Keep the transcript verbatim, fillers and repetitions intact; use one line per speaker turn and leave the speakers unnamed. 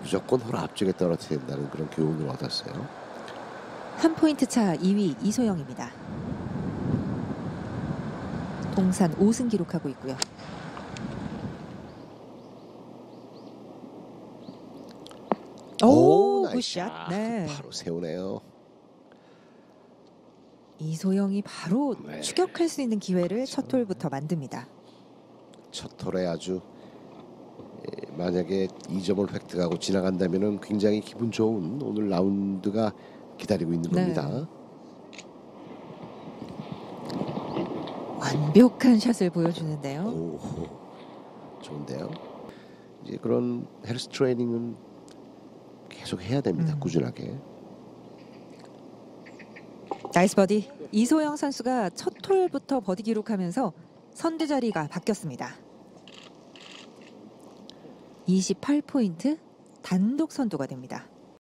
무조건 홀 앞쪽에 떨어뜨려야 된다는 그런 교훈을 얻었어요.
한 포인트 차 이 위 이소영입니다. 통산 오 승 기록하고 있고요. 오, 굿샷. 네.
바로 세우네요.
이소영이 바로
네.
추격할 수 있는 기회를
그렇죠.
첫 홀부터 만듭니다.
첫 홀에 아주 예, 만약에 이 점을 획득하고 지나간다면 굉장히 기분 좋은 오늘 라운드가 기다리고 있는
네.
겁니다.
완벽한 샷을 보여주는데요.
오, 좋은데요. 이제 그런 헬스 트레이닝은 계속 해야 됩니다.
음.
꾸준하게.
나이스 버디. 이소영 선수가 첫 홀부터 버디 기록하면서 선두 자리가 바뀌었습니다. 이십팔 포인트 단독 선두가 됩니다.